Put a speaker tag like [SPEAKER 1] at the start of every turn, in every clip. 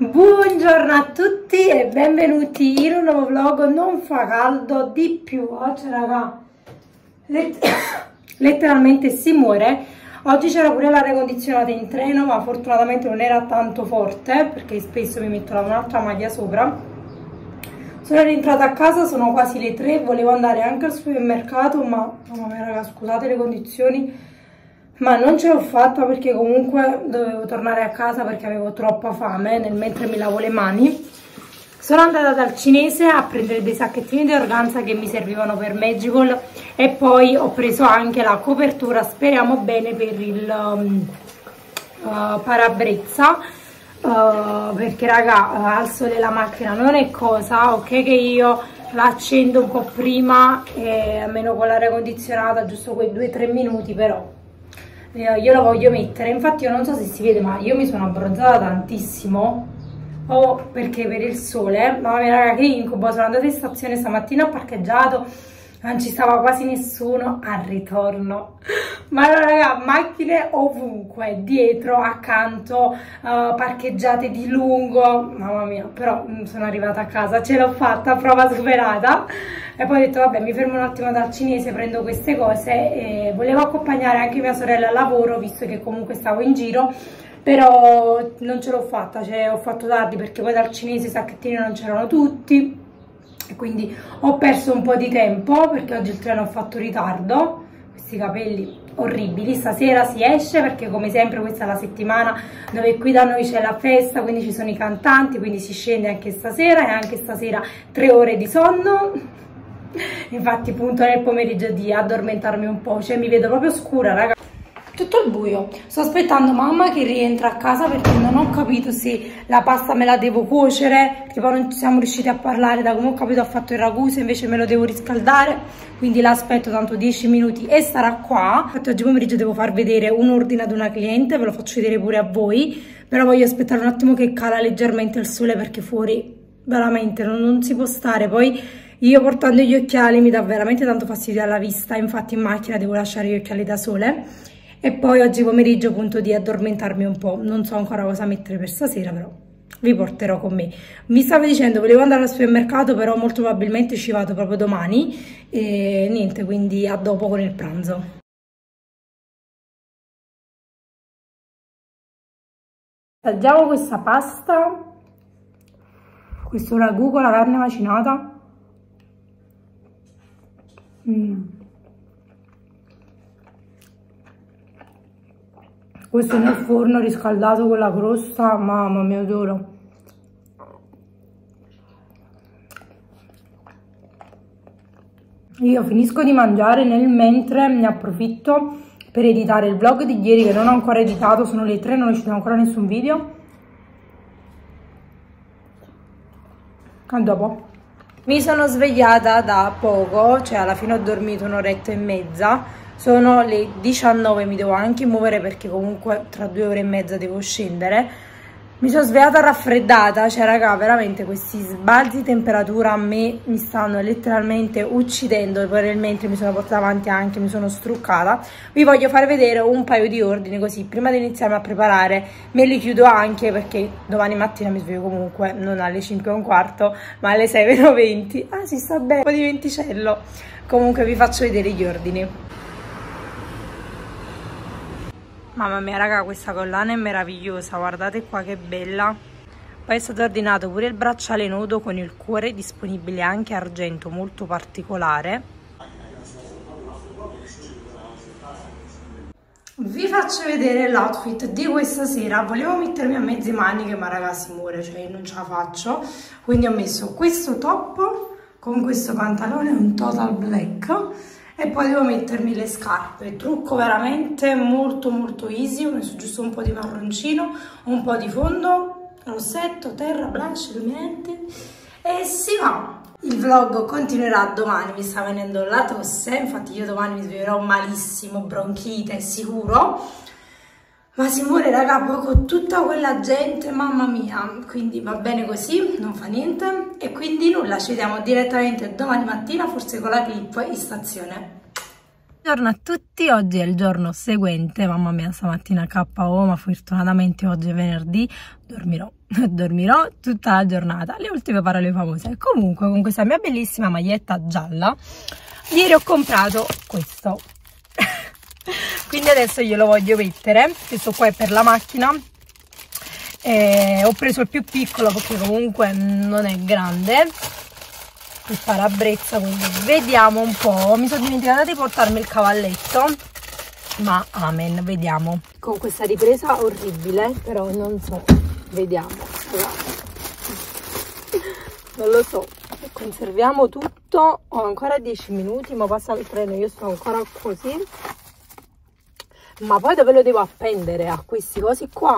[SPEAKER 1] Buongiorno a tutti e benvenuti in un nuovo vlog. Non fa caldo di più oggi, raga, letteralmente si muore. Oggi c'era pure l'aria condizionata in treno, ma fortunatamente non era tanto forte perché spesso mi metto un'altra maglia sopra. Sono rientrata a casa, sono quasi le 3, volevo andare anche al supermercato, ma mamma mia raga, scusate le condizioni, ma non ce l'ho fatta perché comunque dovevo tornare a casa perché avevo troppa fame mentre mi lavo le mani. Sono andata dal cinese a prendere dei sacchettini di organza che mi servivano per Magical e poi ho preso anche la copertura, speriamo bene, per il parabrezza, perché raga, al sole la macchina non è cosa, ok che io la accendo un po' prima e almeno con l'aria condizionata giusto quei 2-3 minuti, però io la voglio mettere. Infatti io non so se si vede, ma io mi sono abbronzata tantissimo, perché per il sole, mamma mia raga che incubo. Sono andata in stazione stamattina, ho parcheggiato, non ci stava quasi nessuno al ritorno, ma allora raga, macchine ovunque, dietro, accanto, parcheggiate di lungo, mamma mia. Però sono arrivata a casa, ce l'ho fatta, prova superata. E poi ho detto vabbè, mi fermo un attimo dal cinese, prendo queste cose, e volevo accompagnare anche mia sorella al lavoro visto che comunque stavo in giro, però non ce l'ho fatta, cioè ho fatto tardi perché poi dal cinese i sacchettini non c'erano tutti e quindi ho perso un po' di tempo perché oggi il treno ha fatto ritardo. Questi capelli orribili, stasera si esce perché come sempre questa è la settimana dove qui da noi c'è la festa, quindi ci sono i cantanti, quindi si scende anche stasera, e anche stasera 3 ore di sonno. Infatti punto nel pomeriggio di addormentarmi un po', cioè mi vedo proprio scura raga, tutto al buio. Sto aspettando mamma che rientra a casa perché non ho capito se la pasta me la devo cuocere, perché poi non siamo riusciti a parlare. Da come ho capito ha fatto il ragù, se invece me lo devo riscaldare, quindi l'aspetto tanto 10 minuti e sarà qua. Infatti oggi pomeriggio devo far vedere un ordine ad una cliente, ve lo faccio vedere pure a voi, però voglio aspettare un attimo che cala leggermente il sole perché fuori veramente non si può stare. Poi io portando gli occhiali mi dà veramente tanto fastidio alla vista, infatti in macchina devo lasciare gli occhiali da sole. E poi oggi pomeriggio punto di addormentarmi un po', non so ancora cosa mettere per stasera, però vi porterò con me. Mi stavo dicendo, volevo andare al supermercato, però molto probabilmente ci vado proprio domani e niente, quindi a dopo con il pranzo. Assaggiamo questa pasta, questo ragù con la carne macinata. Questo nel forno riscaldato con la crosta, mamma mia, adoro. Io finisco di mangiare, nel mentre ne approfitto per editare il vlog di ieri che non ho ancora editato, sono le 3, non è uscito ancora nessun video. A dopo. Mi sono svegliata da poco, cioè alla fine ho dormito un'oretta e mezza. Sono le 19, mi devo anche muovere perché comunque tra 2 ore e mezza devo scendere. Mi sono svegliata raffreddata, cioè raga, veramente questi sbalzi di temperatura a me mi stanno letteralmente uccidendo. E poi nel mentre mi sono portata avanti anche, mi sono struccata. Vi voglio far vedere un paio di ordini così prima di iniziarmi a preparare. Me li chiudo anche perché domani mattina mi sveglio comunque non alle 5:15 ma alle 6:20. Ah, si sta bene, un po' di venticello. Comunque vi faccio vedere gli ordini. Mamma mia raga, questa collana è meravigliosa, guardate qua che bella. Poi è stato ordinato pure il bracciale nudo con il cuore, disponibile anche argento, molto particolare. Vi faccio vedere l'outfit di questa sera. Volevo mettermi a mezze maniche ma raga si muore, cioè non ce la faccio, quindi ho messo questo top con questo pantalone, un total black, e poi devo mettermi le scarpe. Trucco veramente molto easy. Ho messo giusto un po' di marroncino, un po' di fondo, rossetto, terra, blush, illuminante e si va. Il vlog continuerà domani, mi sta venendo la tosse, infatti io domani mi sveglierò malissimo, bronchite sicuro, ma si muore raga, poi con tutta quella gente, mamma mia, quindi va bene così, non fa niente. E quindi nulla, ci vediamo direttamente domani mattina, forse con la clip in stazione. Buongiorno a tutti, oggi è il giorno seguente, mamma mia stamattina KO, ma fortunatamente oggi è venerdì, dormirò dormirò tutta la giornata. Le ultime parole famose. Comunque, con questa mia bellissima maglietta gialla, ieri ho comprato questo. Quindi adesso glielo voglio mettere. Questo qua è per la macchina. Ho preso il più piccolo perché comunque non è grande. Il parabrezza, quindi vediamo un po'. Mi sono dimenticata di portarmi il cavalletto, ma amen, vediamo. Con questa ripresa orribile, però non so, vediamo. Non lo so, conserviamo tutto. Ho ancora 10 minuti, ma passa il treno, io sto ancora così. Ma poi dove lo devo appendere? A questi cosi qua?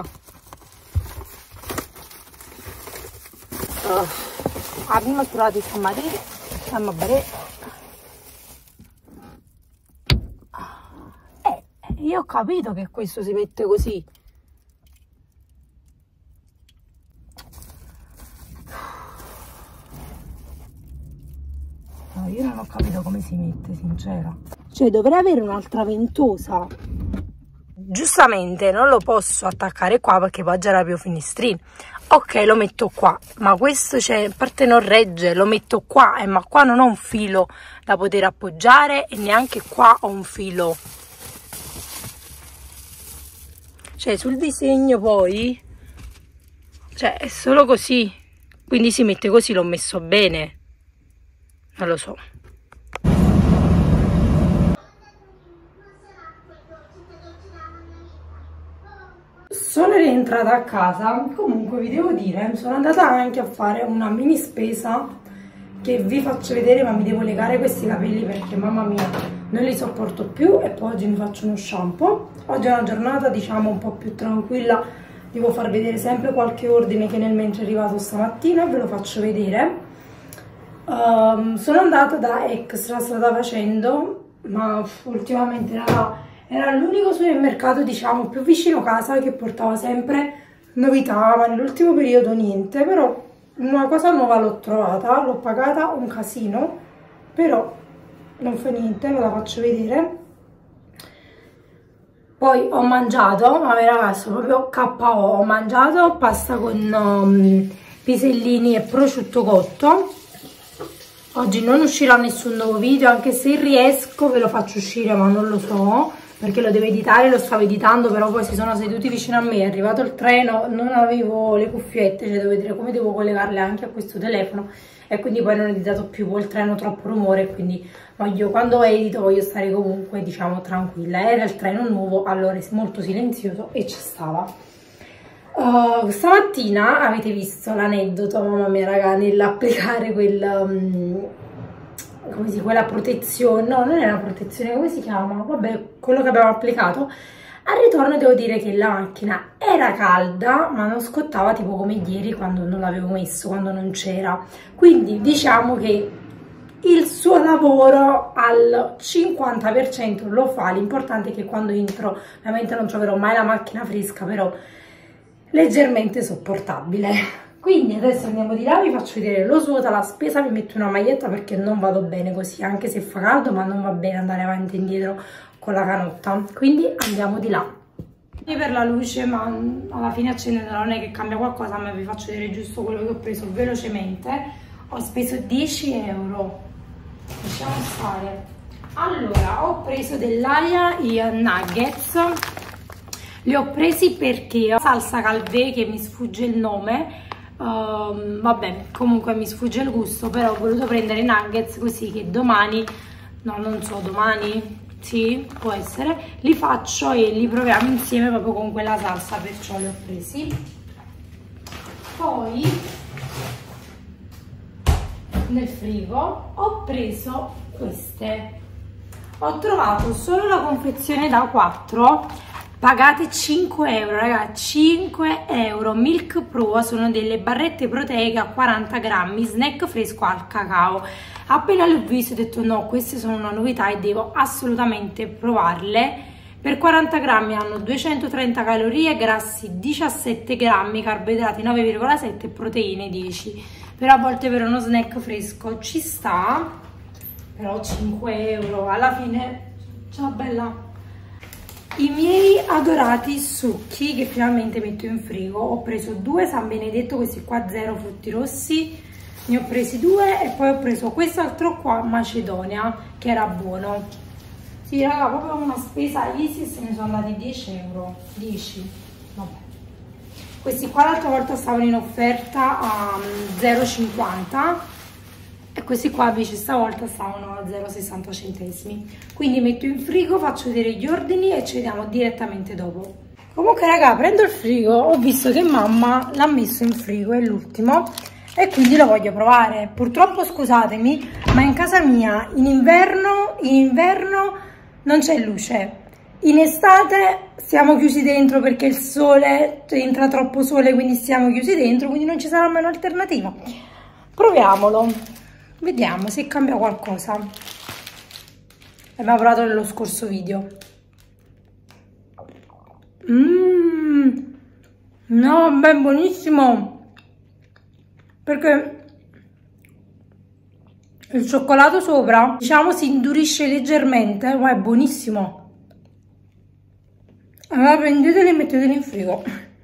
[SPEAKER 1] Prima trovate stamattina. Io ho capito che questo si mette così. No, io non ho capito come si mette, sincera. Cioè, dovrei avere un'altra ventosa. Giustamente non lo posso attaccare qua perché poi già era più finestrino. Ok, lo metto qua, ma questo, cioè, a parte non regge, lo metto qua, ma qua non ho un filo da poter appoggiare e neanche qua ho un filo. Cioè, sul disegno poi, cioè, è solo così, quindi si mette così, l'ho messo bene, non lo so. Sono rientrata a casa, comunque vi devo dire, sono andata anche a fare una mini spesa che vi faccio vedere, ma mi devo legare questi capelli perché mamma mia non li sopporto più. E poi oggi mi faccio uno shampoo. Oggi è una giornata diciamo un po' più tranquilla, devo far vedere sempre qualche ordine che nel mentre è arrivato stamattina, ve lo faccio vedere. Sono andata da Extra, stata facendo, ma ultimamente era l'unico supermercato diciamo più vicino casa che portava sempre novità, ma nell'ultimo periodo niente. Però una cosa nuova l'ho trovata, l'ho pagata un casino, però non fa niente, ve la faccio vedere. Poi ho mangiato, ma ragazzi, proprio KO, ho mangiato pasta con pisellini e prosciutto cotto. Oggi non uscirà nessun nuovo video, anche se riesco ve lo faccio uscire, ma non lo so, perché lo devo editare, lo stavo editando, però poi si sono seduti vicino a me, è arrivato il treno, non avevo le cuffiette, cioè devo vedere come devo collegarle anche a questo telefono, e quindi poi non ho editato più, poi il treno troppo rumore, quindi quando edito voglio stare comunque diciamo tranquilla. Era il treno nuovo, allora è molto silenzioso e ci stava. Stamattina avete visto l'aneddoto, mamma mia raga, nell'applicare quella protezione, no, non è una protezione, come si chiama? Vabbè, quello che abbiamo applicato. Al ritorno devo dire che la macchina era calda, ma non scottava tipo come ieri quando non l'avevo messo, quando non c'era. Quindi diciamo che il suo lavoro al 50% lo fa. L'importante è che quando entro, ovviamente non troverò mai la macchina fresca, però leggermente sopportabile. Quindi adesso andiamo di là, vi faccio vedere lo svuota la spesa, vi metto una maglietta perché non vado bene così, anche se fa caldo, ma non va bene andare avanti e indietro con la canotta. Quindi andiamo di là. E per la luce, ma alla fine accendendola non è che cambia qualcosa, ma vi faccio vedere giusto quello che ho preso velocemente. Ho speso 10 euro. Lasciamo stare. Allora, ho preso dell'aia i nuggets. Li ho presi perché ho salsa calvé, che mi sfugge il nome, vabbè, comunque mi sfugge il gusto, però ho voluto prendere i nuggets così che domani, no, non so, domani, sì, può essere, li faccio e li proviamo insieme proprio con quella salsa, perciò li ho presi. Poi nel frigo ho preso queste, ho trovato solo la confezione da 4, pagate 5 euro, ragazzi, 5 euro. Milk Pro, sono delle barrette proteiche a 40 grammi, snack fresco al cacao. Appena le ho viste ho detto no, queste sono una novità e devo assolutamente provarle. Per 40 grammi hanno 230 calorie, grassi 17 grammi, carboidrati 9,7 e proteine 10. Però a volte per uno snack fresco ci sta, però 5 euro alla fine, ciao bella. I miei adorati succhi che finalmente metto in frigo. Ho preso 2 San Benedetto, questi qua 0 frutti rossi, ne ho presi 2 e poi ho preso quest'altro qua Macedonia che era buono. Sì raga, proprio una spesa easy e se ne sono andati 10 euro, 10, vabbè. Questi qua l'altra volta stavano in offerta a 0,50 e questi qua invece stavolta stavano a 0,60 centesimi. Quindi metto in frigo, faccio vedere gli ordini e ci vediamo direttamente dopo. Comunque raga, prendo il frigo, ho visto che mamma l'ha messo in frigo, è l'ultimo, e quindi lo voglio provare. Purtroppo scusatemi, ma in casa mia in inverno non c'è luce. In estate siamo chiusi dentro perché il sole, entra troppo sole, quindi stiamo chiusi dentro, quindi non ci sarà mai un'alternativa. Proviamolo. Vediamo se cambia qualcosa. Abbiamo provato nello scorso video. No, beh, buonissimo. Perché il cioccolato sopra, diciamo, si indurisce leggermente, ma è buonissimo. Allora prendeteli e metteteli in frigo.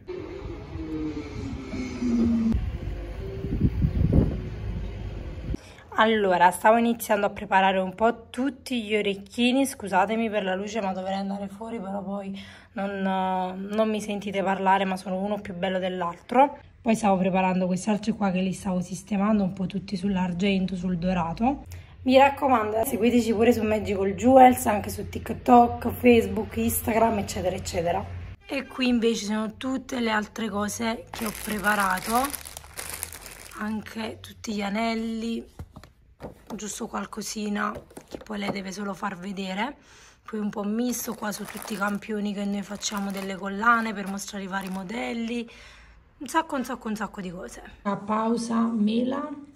[SPEAKER 1] Allora, stavo iniziando a preparare un po' tutti gli orecchini, scusatemi per la luce ma dovrei andare fuori, però poi non mi sentite parlare, ma sono uno più bello dell'altro. Poi stavo preparando questi altri qua che li stavo sistemando, un po' tutti sull'argento, sul dorato. Mi raccomando, seguiteci pure su Magical Jewels, anche su TikTok, Facebook, Instagram, eccetera, eccetera. E qui invece sono tutte le altre cose che ho preparato, anche tutti gli anelli, giusto qualcosina che poi lei deve solo far vedere, poi un po' misto qua su tutti i campioni che noi facciamo delle collane per mostrare i vari modelli, un sacco di cose. La pausa mela